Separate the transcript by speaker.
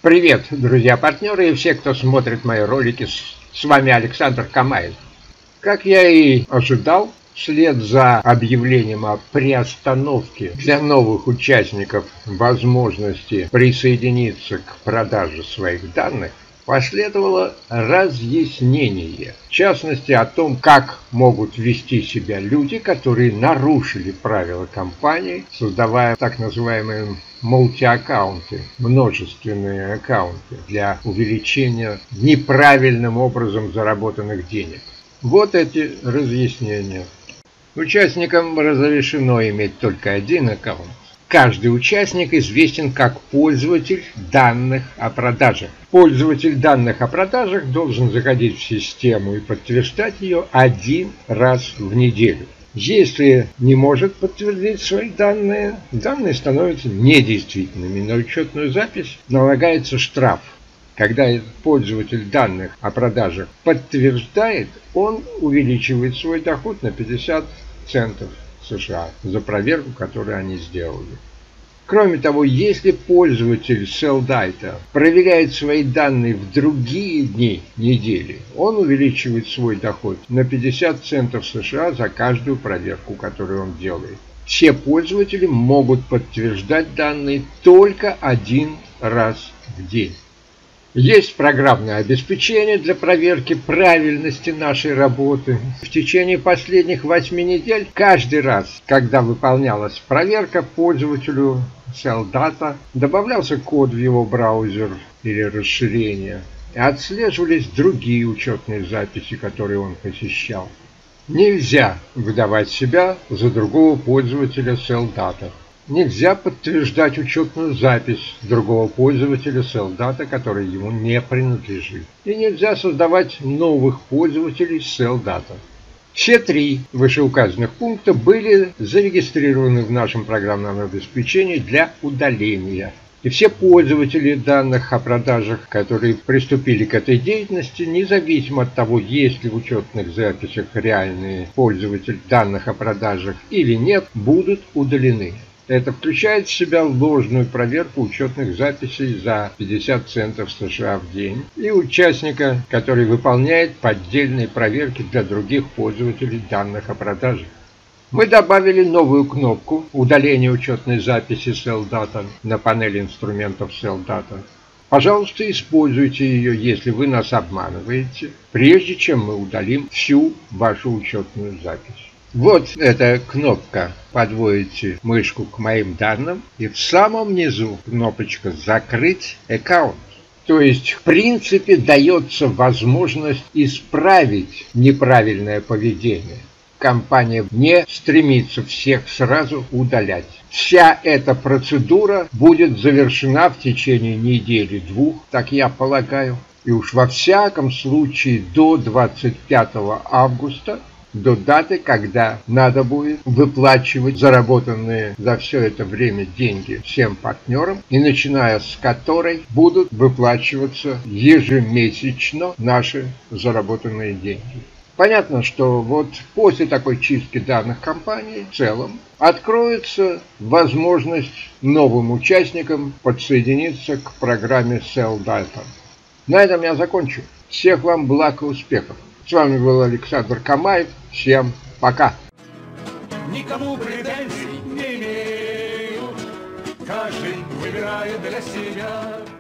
Speaker 1: Привет, друзья-партнеры и все, кто смотрит мои ролики. С вами Александр Камаев. Как я и ожидал, вслед за объявлением о приостановке для новых участников возможности присоединиться к продаже своих данных, последовало разъяснение, в частности о том, как могут вести себя люди, которые нарушили правила компании, создавая так называемые мультиаккаунты, множественные аккаунты для увеличения неправильным образом заработанных денег. Вот эти разъяснения. Участникам разрешено иметь только один аккаунт. Каждый участник известен как пользователь данных о продажах. Пользователь данных о продажах должен заходить в систему и подтверждать ее один раз в неделю. Если не может подтвердить свои данные, данные становятся недействительными. На учетную запись налагается штраф. Когда пользователь данных о продажах подтверждает, он увеличивает свой доход на 50 центов США за проверку, которую они сделали. Кроме того, если пользователь Селдайта проверяет свои данные в другие дни недели, он увеличивает свой доход на 50 центов США за каждую проверку, которую он делает. Все пользователи могут подтверждать данные только один раз в день. Есть программное обеспечение для проверки правильности нашей работы. В течение последних 8 недель каждый раз, когда выполнялась проверка, пользователю Селдата добавлялся код в его браузер или расширение, и отслеживались другие учетные записи, которые он посещал. Нельзя выдавать себя за другого пользователя Селдата. Нельзя подтверждать учетную запись другого пользователя Селдата, который ему не принадлежит. И нельзя создавать новых пользователей Селдата. Все три вышеуказанных пункта были зарегистрированы в нашем программном обеспечении для удаления. И все пользователи данных о продажах, которые приступили к этой деятельности, независимо от того, есть ли в учетных записях реальный пользователь данных о продажах или нет, будут удалены. Это включает в себя ложную проверку учетных записей за 50 центов США в день и участника, который выполняет поддельные проверки для других пользователей данных о продажах. Мы добавили новую кнопку удаления учетной записи Селдата на панели инструментов Селдата. Пожалуйста, используйте ее, если вы нас обманываете, прежде чем мы удалим всю вашу учетную запись. Вот эта кнопка. Подводите мышку к моим данным, и в самом низу кнопочка «Закрыть аккаунт». То есть, в принципе, дается возможность исправить неправильное поведение. Компания не стремится всех сразу удалять. Вся эта процедура будет завершена в течение недели-двух, так я полагаю. И уж во всяком случае до 25 августа, до даты, когда надо будет выплачивать заработанные за все это время деньги всем партнерам, и начиная с которой будут выплачиваться ежемесячно наши заработанные деньги. Понятно, что вот после такой чистки данных компании в целом откроется возможность новым участникам подсоединиться к программе Селдата. На этом я закончу. Всех вам благ и успехов. С вами был Александр Камаев. Всем пока.
Speaker 2: Никому претензий не имею. Каждый выбирает для себя